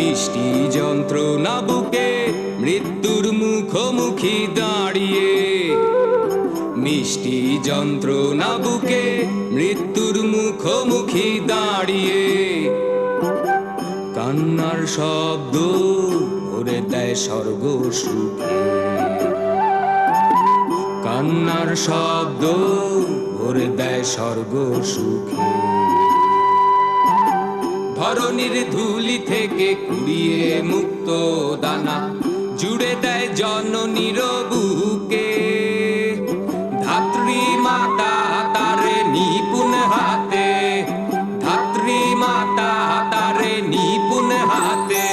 মিষ্টি যন্ত্রণা বুকে মৃত্যুর মুখোমুখি দাঁড়িয়ে, মিষ্টি যন্ত্রণা বুকে মৃত্যুর মুখোমুখি দাঁড়িয়ে, কান্নার শব্দ ভরে দেয় স্বর্গ সুখে, কান্নার শব্দ ভরে দেয় স্বর্গ সুখে। ধরণীর ধুলি থেকে কুড়িয়ে মুক্ত দানা জুড়ে দেয় জননীর বুকে, ধাত্রী মাতা তারে নিপুণ হাতে, ধাত্রী মাতা তারে নিপুণ হাতে।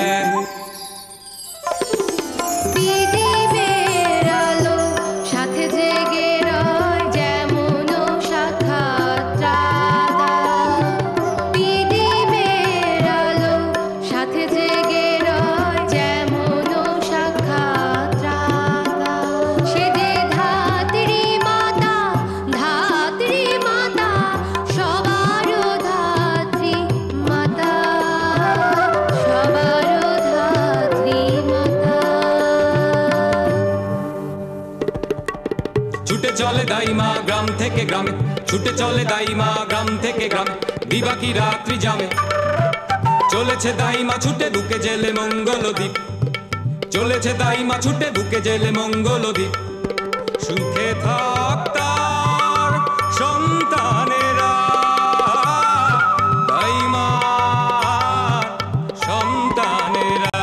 চলে দাইমা গ্রাম থেকে গ্রামে, ছুটে চলে দাইমা গ্রাম থেকে গ্রামে, দিবাকি রাত্রি জামে। চলেছে দাইমা ছুটে বুকে জেলে মঙ্গলদ্বীপ, চলেছে দাইমা ছুটে বুকে জেলে মঙ্গলদ্বীপ। সুখে থাক তার সন্তানেরা, দাইমা সন্তানেরা।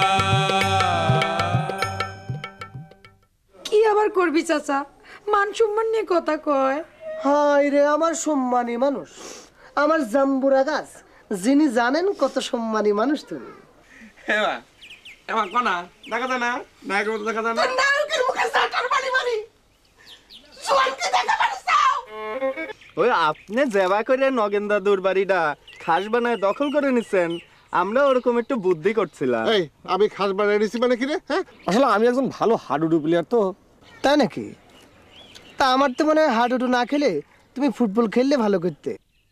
কি আবার করবি চাচা, মান সম্মান নিয়ে কথা কয়। হায় রে আমার সম্মানী মানুষ, আমার জাম্বুরা গাছ, যিনি জানেন কত সম্মানী মানুষ তুমি। এবার এবার কোনা দেখা যায় না, নায়কের মতো দেখা যায় না। নায়কের মুখে সাটার বাড়ি বাড়ি জোয়ানকে দেখা পারছাও। ওই আপনি জেবা করে নগেন দাদুর বাড়িটা খাস বানায় দখল করে নিছেন, আমরা ওরকম একটু বুদ্ধি করছিলাম। এই আমি খাস বানাই নিছি মানে কি রে? হ্যাঁ, আসলে আমি একজন ভালো হাডুডু প্লেয়ার তো। তাই নাকি? তা আমার তো মনে হয় হাডুডু না খেলে তুমি ফুটবল খেললে ভালো করতে।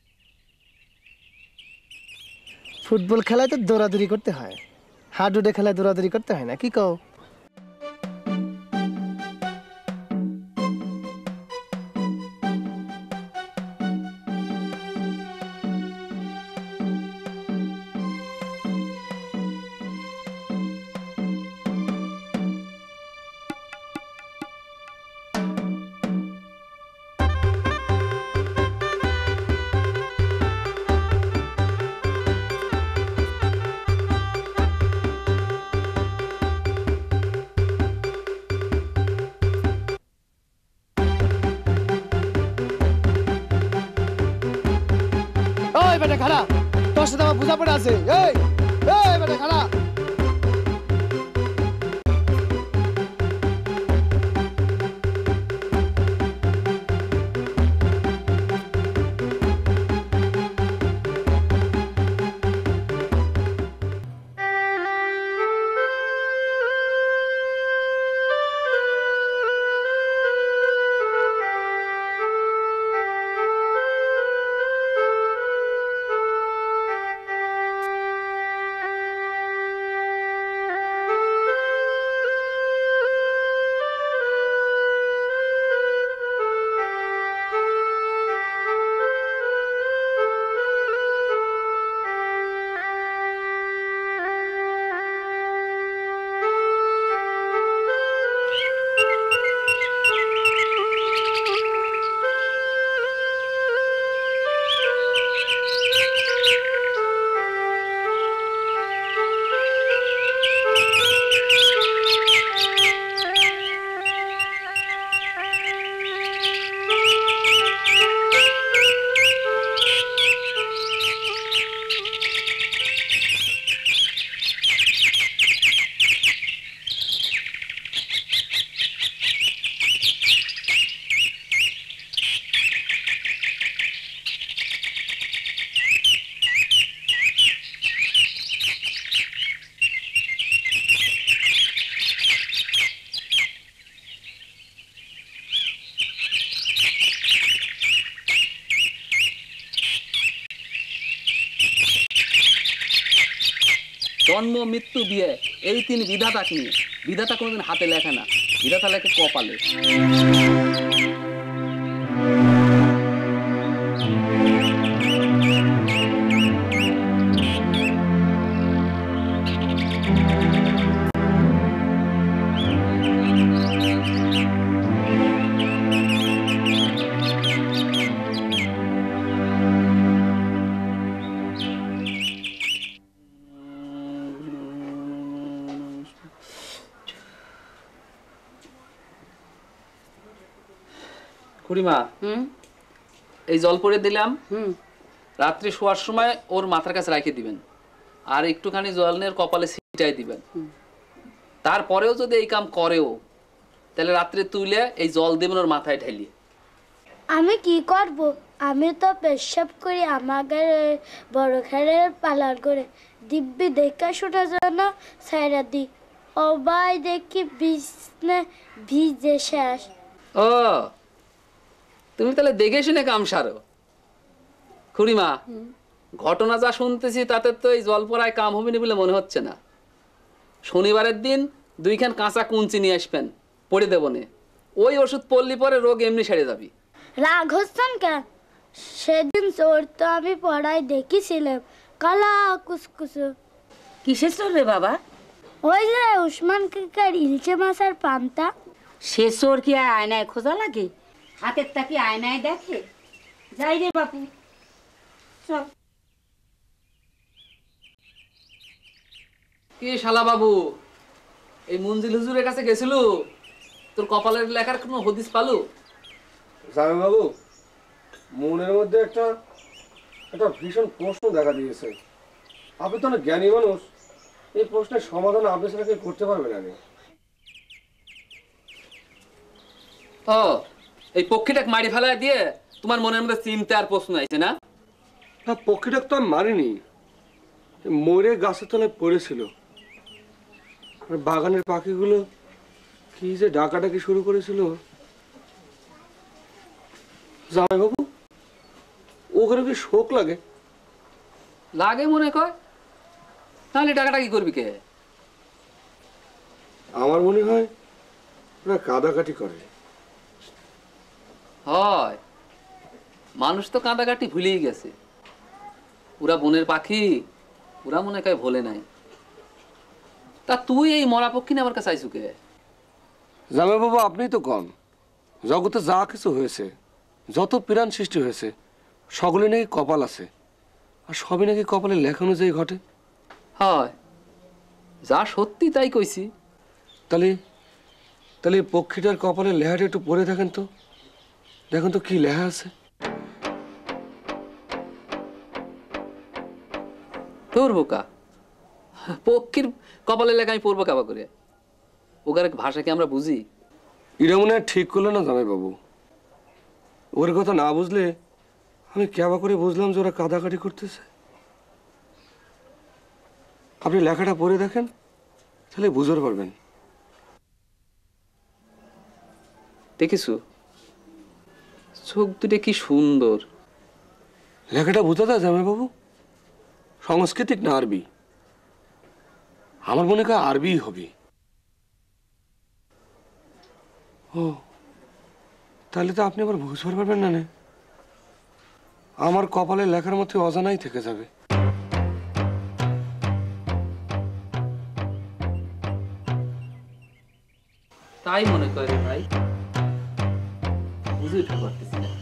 ফুটবল খেলায় তো দৌড়াদৌড়ি করতে হয়, হাডুডে খেলায় দৌড়াদৌড়ি করতে হয় না, কি কও? ওই বেটা খাড়া, তোর সাথে আমার বুঝা পড়ে আছে। এই এই বেটা খাড়া। জন্ম মৃত্যু বিয়ে এই তিন বিধাতা নিয়ে। বিধাতা কোনোদিন হাতে লেখে না, বিধাতা লেখে কপালে। খুড়িমা, এই জল পরে দিলাম, রাত্রে শোয়ার সময় ওর মাথার কাছে রাখে দিবেন, আর একটুখানি জল নিয়ে কপালে ছিটাই দিবেন। তারপরেও যদি এই কাম করেও, তাহলে রাত্রে তুলে এই জল দিবেন ওর মাথায় ঢেলিয়ে। আমি কি করব? আমি তো পেশাব করি আমাকে বড় খেলে পালন করে দিব্যি দেখা শোনার জন্য সাইরা দি। সবাই দেখি বিছনে ভিজে শেষ। ও, তুমি তাহলে দেখে শুনে কাম সারো। খুড়িমা, ঘটনা যা শুনতেছি তাতে তো এই জল পড়ায় কাম হবে না বলে মনে হচ্ছে না। শনিবারের দিন 2 খান কাঁচা কুঞ্চি নিয়ে আসবেন, পড়ে দেবো নে। ওই ওষুধ পড়লি পরে রোগ এমনি সেরে যাবি। রাগ হচ্ছেন কেন? সেদিন চোর তো আমি পড়ায় দেখেছিলাম, কালা কুসকুসু। কিসের চোর রে বাবা? ওই যে উসমান কাকার ইলচে মাছের পান্তা। সে চোর কি আর আয়নায় খোঁজা লাগে? হাতের তাকি আয়নায় দেখে? যাই রে বাপু, চল। কি শালা বাবু, এই মঞ্জিল হুজুরের কাছে গেছিল, তোর কপালের লেখার কোনো হদিস পালু? জামাই বাবু, মনের মধ্যে একটা ভীষণ প্রশ্ন দেখা দিয়েছে। আপনি তো অনেক জ্ঞানী মানুষ, এই প্রশ্নের সমাধান আপনি ছাড়া কেউ করতে পারবেন না। ও, এই পক্ষীটাকে মারি ফেলা দিয়ে তোমার মনের মধ্যে চিন্তা আর প্রশ্ন আছে না? না, পক্ষীটাকে তো আমি মারিনি, মরে গাছের তলায় পড়েছিল। আর বাগানের পাখিগুলো কি যে ডাকাডাকি শুরু করেছিল। জামাই বাবু, ওখানে কি শোক লাগে? লাগে মনে কয়, তাহলে টাকাটা কি করবি কে? আমার মনে হয় ওরা কাদাকাটি করে। হয়, মানুষ তো কাঁদাকাটি ভুলেই গেছে। ওরা বনের পাখি, ওরা মনে কয় ভোলে নাই। তা তুই এই মরা পক্ষী নেবার কাছে আইসু কে? জামাই বাবু, আপনিই তো কন, জগতে যা কিছু হয়েছে, যত প্রাণ সৃষ্টি হয়েছে, সকলে নাকি কপাল আছে, আর সবই নাকি কপালে লেখা অনুযায়ী ঘটে। হয়, যা সত্যি তাই কইছি। তাহলে তাহলে এই পক্ষীটার কপালে লেহাটা একটু পড়ে থাকেন তো, দেখুন তো কি লেখা আছে। তোর বোকা, পক্ষীর কপালে লেখা আমি পড়বো কাবা করে? ওগার ভাষা কি আমরা বুঝি? এটা মনে হয় ঠিক করলো না জামাই বাবু। ওর কথা না বুঝলে আমি কেবা করে বুঝলাম যে ওরা কাদাকাটি করতেছে। আপনি লেখাটা পড়ে দেখেন, তাহলে বুঝতে পারবেন। দেখিসু চোখ দুটো কি সুন্দর। লেখাটা বুঝতে যায় জামাই বাবু, সাংস্কৃতিক না আরবি? আমার মনে হয় আরবি হবে। ও, তাহলে তো আপনি আবার বুঝতে পারবেন না। আমার কপালে লেখার মধ্যে অজানাই থেকে যাবে। তাই মনে করে ভাই, বুঝে উঠতে পারতেছি না।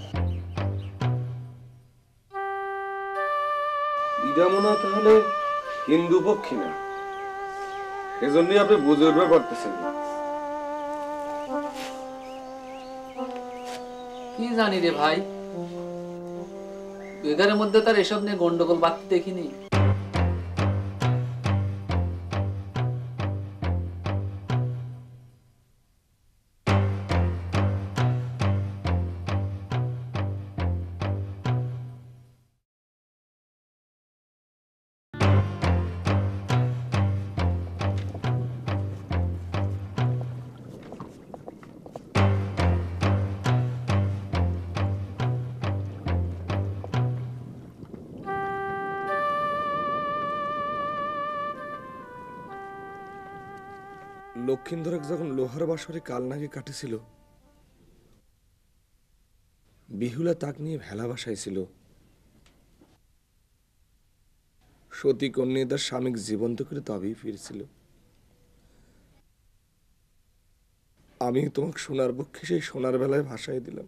এটা মনে হয় তাহলে হিন্দু পক্ষী না, সেজন্যই আপনি বুঝে উঠতে পারতেছেন না। কি জানি রে ভাই, এগারের মধ্যে তার এসব নিয়ে গন্ডগোল বাড়তে দেখিনি। লক্ষিন্দরক যখন লোহার বাসরে কালনাগে কাটেছিল, বিহুলা তাক নিয়ে ভেলা বাসাইছিল। সতী কন্যা তার স্বামীক জীবন্ত করে তবেই ফিরছিল। আমি তোমাকে সোনার পক্ষে সেই সোনার বেলায় ভাসাই দিলাম।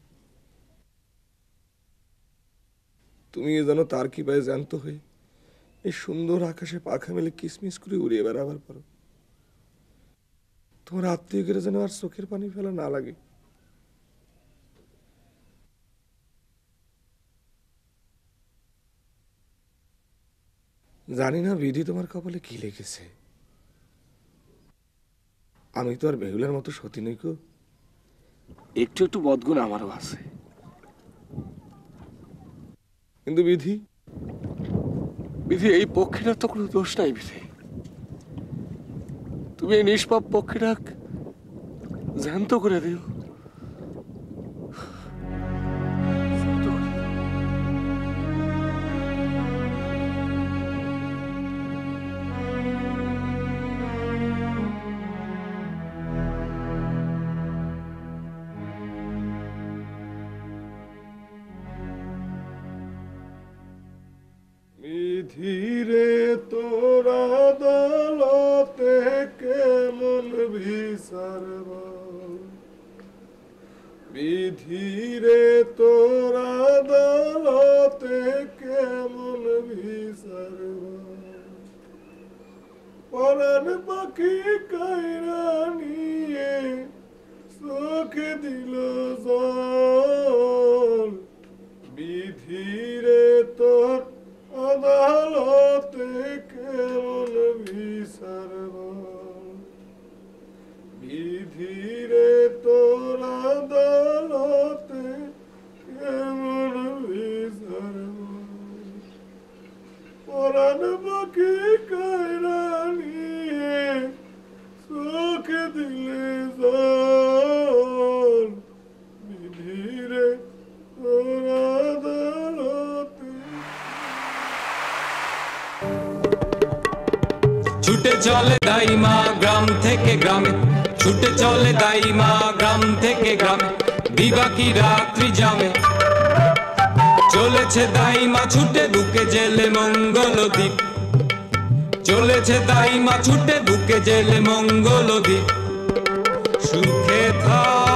তুমি যেন তার কি পায়ে জ্যান্ত হয়ে এই সুন্দর আকাশে পাখা মেলে কিসমিস করে উড়িয়ে বেড়াবার পারো। তোমার আত্মীয়কে যেন আর চোখের পানি ফেলা না লাগে। জানি না বিধি তোমার কপালে কি লিখেছে। আমি তো আর বেহুলার মতো সতী নই গো। একটু একটু বদগুণ আমারও আছে, কিন্তু বিধি বিধি এই পক্ষীটার তো কোনো দোষ নাই। বিধি তুমি এই নিষ্পাপ পক্ষীটা জ্যান্ত করে দিও। ধীরে তোরা দলতে কেমন বিচারব, বিধিরে তোরা দলতে কেমন বিচারব, পরাণ পাখি কায়রা নিয়ে চোখে দিল জল, বিধিরে তোর আদালতে কেমন বিচারব, বিধিরে তোর আদালতে কেমন বিচারব, পরাণ পাখি কায়রা নিয়ে চোখে দিলে জল, বিধিরে তোর আদালতে। ছুটে চলে দাইমা গ্রাম থেকে গ্রামে, ছুটে চলে দাইমা গ্রাম থেকে গ্রামে, দিবাকি রাত্রি জামে। চলেছে দাইমা ছুটে বুকে জেলে মঙ্গলদ্বীপ, চলেছে দাইমা ছুটে বুকে জেলে মঙ্গলদ্বীপ। সুখে থাক